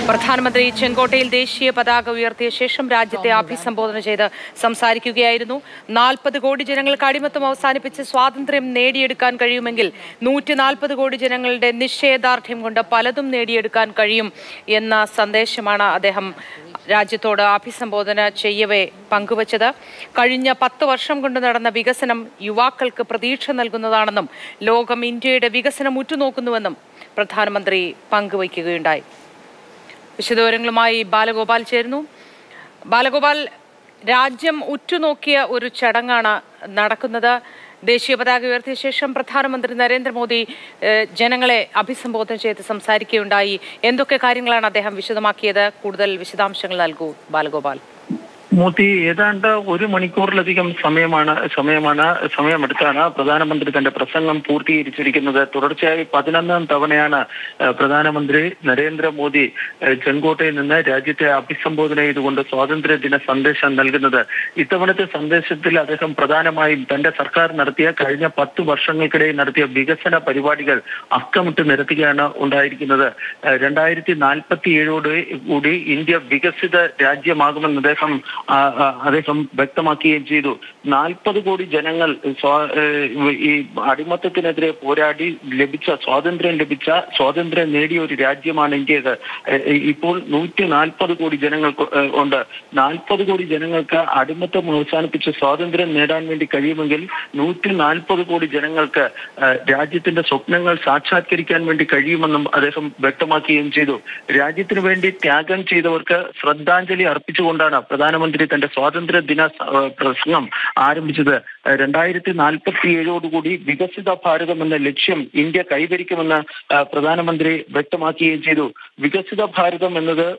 പ്രധാനമന്ത്രി ചെങ്കോട്ടയിൽ ദേശീയ പതാക ഉയർത്തിയ ശേഷം രാജ്യത്തെ അഭിസംബോധന ചെയ്ത് സംസാരിക്കുകയായിരുന്നു. 40 കോടി ജനങ്ങൾക്ക് അടിമത്തം അവസാനിപ്പിച്ച് സ്വാതന്ത്ര്യം നേടിയെടുക്കാൻ കഴിയുമെങ്കിൽ 140 കോടി ജനങ്ങളുടെ നിശ്ചയദാർഢ്യം കൊണ്ട് പലതും നേടിയെടുക്കാൻ കഴിയും എന്ന സന്ദേശമാണ് അദ്ദേഹം രാജ്യത്തോട് അഭിസംബോധന ചെയ്യവേ പങ്കുവച്ചത്. കഴിഞ്ഞ 10 വർഷം കൊണ്ട് നടന്ന വികസനം യുവാക്കൾക്ക് പ്രതീക്ഷ നൽകുന്നതാണെന്നും ലോകം ഇന്ത്യയുടെ വികസനം ഉറ്റുനോക്കുന്നുവെന്നും പ്രധാനമന്ത്രി പങ്കുവയ്ക്കുകയുണ്ടായി. വിശദവിവരങ്ങളുമായി ബാലഗോപാൽ ചേരുന്നു. ബാലഗോപാൽ, രാജ്യം ഉറ്റുനോക്കിയ ഒരു ചടങ്ങാണ് നടക്കുന്നത്. ദേശീയ പതാക ഉയർത്തിയ ശേഷം പ്രധാനമന്ത്രി നരേന്ദ്രമോദി ജനങ്ങളെ അഭിസംബോധന ചെയ്ത് സംസാരിക്കുകയുണ്ടായി. എന്തൊക്കെ കാര്യങ്ങളാണ് അദ്ദേഹം വിശദമാക്കിയത്? കൂടുതൽ വിശദാംശങ്ങൾ നൽകൂ ബാലഗോപാൽ. മൂത്തി, ഏതാണ്ട് 1 മണിക്കൂറിലധികം സമയമെടുത്താണ് പ്രധാനമന്ത്രി തന്റെ പ്രസംഗം പൂർത്തീകരിച്ചിരിക്കുന്നത്. തുടർച്ചയായി 11ാം തവണയാണ് പ്രധാനമന്ത്രി നരേന്ദ്രമോദി ചെങ്കോട്ടയിൽ നിന്ന് രാജ്യത്തെ അഭിസംബോധന ചെയ്തുകൊണ്ട് സ്വാതന്ത്ര്യദിന സന്ദേശം നൽകുന്നത്. ഇത്തവണത്തെ സന്ദേശത്തിൽ അദ്ദേഹം പ്രധാനമായും തന്റെ സർക്കാർ നടത്തിയ കഴിഞ്ഞ 10 വർഷങ്ങൾക്കിടയിൽ നടത്തിയ വികസന പരിപാടികൾ അക്കമിട്ട് നിരത്തുകയാണ് ഉണ്ടായിരിക്കുന്നത്. 2047 കൂടി ഇന്ത്യ വികസിത രാജ്യമാകുമെന്ന് അദ്ദേഹം വ്യക്തമാക്കുകയും ചെയ്തു. 40 കോടി ജനങ്ങൾ ഈ അടിമത്തത്തിനെതിരെ പോരാടി സ്വാതന്ത്ര്യം നേടിയ ഒരു രാജ്യമാണ് ഇന്ത്യയത്. ഇപ്പോൾ 140 കോടി ജനങ്ങൾ ഉണ്ട്. 40 കോടി ജനങ്ങൾക്ക് അടിമത്തം അവസാനിപ്പിച്ച് സ്വാതന്ത്ര്യം നേടാൻ വേണ്ടി കഴിയുമെങ്കിൽ 140 കോടി ജനങ്ങൾക്ക് രാജ്യത്തിന്റെ സ്വപ്നങ്ങൾ സാക്ഷാത്കരിക്കാൻ വേണ്ടി കഴിയുമെന്നും അദ്ദേഹം വ്യക്തമാക്കുകയും ചെയ്തു. രാജ്യത്തിനു വേണ്ടി ത്യാഗം ചെയ്തവർക്ക് ശ്രദ്ധാഞ്ജലി അർപ്പിച്ചുകൊണ്ടാണ് പ്രധാനമന്ത്രി തന്റെ സ്വാതന്ത്ര്യ ദിന പ്രസംഗം ആരംഭിച്ചത്. 2047 കൂടി വികസിത ഭാരതം എന്ന ലക്ഷ്യം ഇന്ത്യ കൈവരിക്കുമെന്ന് പ്രധാനമന്ത്രി വ്യക്തമാക്കുകയും ചെയ്തു. വികസിത ഭാരതം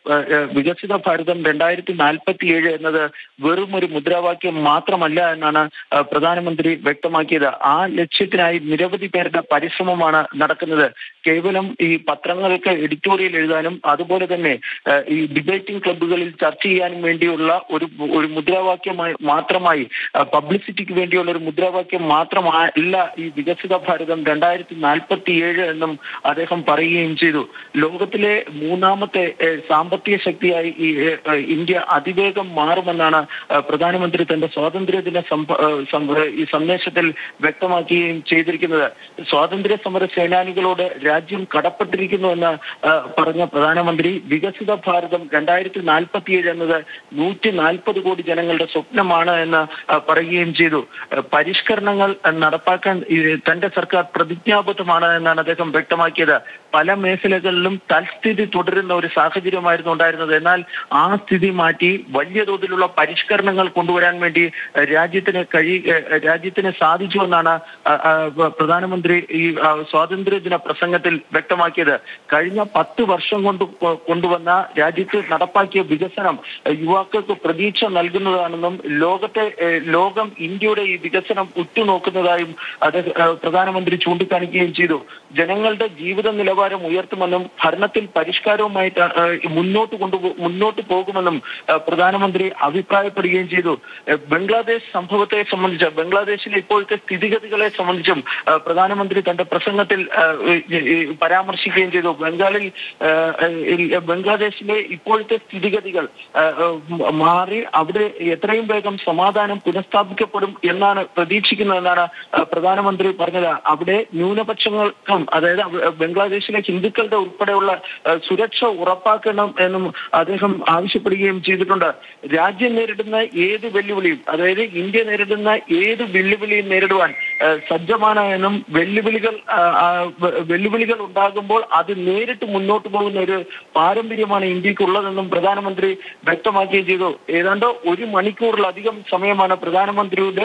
2047 എന്നത് വെറും ഒരു മുദ്രാവാക്യം മാത്രമല്ല എന്നാണ് പ്രധാനമന്ത്രി വ്യക്തമാക്കിയത്. ആ ലക്ഷ്യത്തിനായി നിരവധി പേരുടെ പരിശ്രമമാണ് നടക്കുന്നത്. കേവലം ഈ പത്രങ്ങൾക്ക് എഡിറ്റോറിയൽ എഴുതാനും അതുപോലെ തന്നെ ഈ ഡിബേറ്റിംഗ് ക്ലബ്ബുകളിൽ ചർച്ച ചെയ്യാനും വേണ്ടിയുള്ള ഒരു മുദ്രാവാക്യമായി മാത്രമായി, പബ്ലിസിറ്റിക്ക് വേണ്ടിയുള്ള ഒരു മുദ്രാവാക്യം മാത്രമല്ല ഈ വികസിത ഭാരതം 2047 എന്നും അദ്ദേഹം പറയുകയും ചെയ്തു. ലോകത്തിലെ 3ാമത്തെ സാമ്പത്തിക ശക്തിയായി ഇന്ത്യ അതിവേഗം മാറുമെന്നാണ് പ്രധാനമന്ത്രി തന്റെ സ്വാതന്ത്ര്യദിന ഈ സന്ദേശത്തിൽ വ്യക്തമാക്കുകയും ചെയ്തിരിക്കുന്നത്. സ്വാതന്ത്ര്യ സമര സേനാനികളോട് രാജ്യം കടപ്പെട്ടിരിക്കുന്നുവെന്ന് പറഞ്ഞ പ്രധാനമന്ത്രി വികസിത ഭാരതം 2047 എന്നത് 140 കോടി ജനങ്ങളുടെ സ്വപ്നമാണ് എന്ന് പറയുകയും ചെയ്തു. പരിഷ്കരണങ്ങൾ നടപ്പാക്കാൻ തന്റെ സർക്കാർ പ്രതിജ്ഞാബദ്ധമാണ് എന്നാണ് അദ്ദേഹം വ്യക്തമാക്കിയത്. പല മേഖലകളിലും തൽസ്ഥിതി തുടരുന്ന ഒരു സാഹചര്യമായിരുന്നു ഉണ്ടായിരുന്നത്. എന്നാൽ ആ സ്ഥിതി മാറ്റി വലിയ തോതിലുള്ള പരിഷ്കരണങ്ങൾ കൊണ്ടുവരാൻ വേണ്ടി രാജ്യത്തിന് സാധിച്ചുവെന്നാണ് പ്രധാനമന്ത്രി ഈ സ്വാതന്ത്ര്യദിന പ്രസംഗത്തിൽ വ്യക്തമാക്കിയത്. കഴിഞ്ഞ 10 വർഷം കൊണ്ട് കൊണ്ടുവന്ന രാജ്യത്ത് നടപ്പാക്കിയ വികസനം യുവാക്കൾക്ക് പ്രതീക്ഷ നൽകുന്നതാണെന്നും ലോകം ഇന്ത്യയുടെ ഈ വികസനം ഉറ്റുനോക്കുന്നതായും പ്രധാനമന്ത്രി ചൂണ്ടിക്കാണിക്കുകയും ചെയ്തു. ജനങ്ങളുടെ ജീവിത നിലവാരം ഉയർത്തുമെന്നും ഭരണത്തിൽ പരിഷ്കാരവുമായിട്ട് മുന്നോട്ട് പോകുമെന്നും പ്രധാനമന്ത്രി അഭിപ്രായപ്പെടുകയും ചെയ്തു. ബംഗ്ലാദേശ് സംഭവത്തെ സംബന്ധിച്ച്, ബംഗ്ലാദേശിലെ ഇപ്പോഴത്തെ സ്ഥിതിഗതികളെ സംബന്ധിച്ചും പ്രധാനമന്ത്രി തന്റെ പ്രസംഗത്തിൽ പരാമർശിക്കുകയും ചെയ്തു. ബംഗ്ലാദേശിലെ ഇപ്പോഴത്തെ സ്ഥിതിഗതികൾ മാറി അവിടെ എത്രയും വേഗം സമാധാനം പുനഃസ്ഥാപിക്കപ്പെടും എന്നാണ് പ്രതീക്ഷിക്കുന്നതെന്നാണ് പ്രധാനമന്ത്രി പറഞ്ഞത്. അവിടെ ന്യൂനപക്ഷങ്ങൾക്കും, അതായത് ബംഗ്ലാദേശിലെ ഹിന്ദുക്കളുടെ ഉൾപ്പെടെയുള്ള സുരക്ഷ ഉറപ്പാക്കണം എന്നും അദ്ദേഹം ആവശ്യപ്പെടുകയും ചെയ്തിട്ടുണ്ട്. രാജ്യം നേരിടുന്ന ഏത് വെല്ലുവിളിയും, അതായത് ഇന്ത്യ നേരിടുന്ന ഏത് വെല്ലുവിളിയും നേരിടുവാൻ സജ്ജമാണ് എന്നും വെല്ലുവിളികൾ ഉണ്ടാകുമ്പോൾ അത് നേരിട്ട് മുന്നോട്ട് പോകുന്ന ഒരു പാരമ്പര്യമാണ് ഇന്ത്യക്കുള്ളതെന്നും പ്രധാനമന്ത്രി വ്യക്തമാക്കുകയും ചെയ്തു. ഏതാണ്ട് 1 മണിക്കൂറിലധികം സമയമാണ് പ്രധാനമന്ത്രി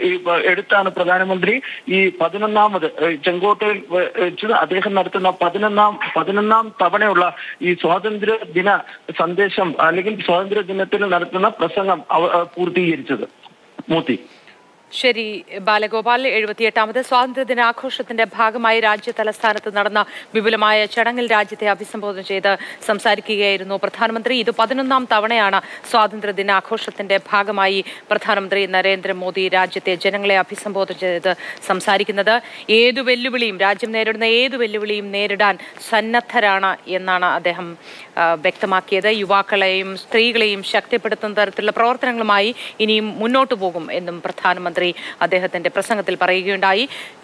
ഈ 11ാമത് ചെങ്കോട്ടയിൽ വെച്ച് അദ്ദേഹം നടത്തുന്ന 11ാം തവണയുള്ള ഈ സ്വാതന്ത്ര്യ ദിന സന്ദേശം അല്ലെങ്കിൽ സ്വാതന്ത്ര്യ ദിനത്തിൽ നടത്തുന്ന പ്രസംഗം പൂർത്തീകരിച്ചത്. മൂത്തി. ശരി ബാലഗോപാൽ, 78ാമത് സ്വാതന്ത്ര്യദിനാഘോഷത്തിന്റെ ഭാഗമായി രാജ്യ തലസ്ഥാനത്ത് നടന്ന വിപുലമായ ചടങ്ങിൽ രാജ്യത്തെ അഭിസംബോധന ചെയ്ത് സംസാരിക്കുകയായിരുന്നു പ്രധാനമന്ത്രി. ഇത് 11ാം തവണയാണ് സ്വാതന്ത്ര്യദിനാഘോഷത്തിന്റെ ഭാഗമായി പ്രധാനമന്ത്രി നരേന്ദ്രമോദി രാജ്യത്തെ ജനങ്ങളെ അഭിസംബോധന ചെയ്ത് സംസാരിക്കുന്നത്. ഏതു വെല്ലുവിളിയും, രാജ്യം നേരിടുന്ന ഏതു വെല്ലുവിളിയും നേരിടാൻ സന്നദ്ധരാണ് എന്നാണ് അദ്ദേഹം വ്യക്തമാക്കിയത്. യുവാക്കളെയും സ്ത്രീകളെയും ശക്തിപ്പെടുത്തുന്ന തരത്തിലുള്ള പ്രവർത്തനങ്ങളുമായി ഇനിയും മുന്നോട്ടു പോകും എന്നും പ്രധാനമന്ത്രി അദ്ദേഹത്തിന്റെ പ്രസംഗത്തിൽ പറയുകയുണ്ടായി.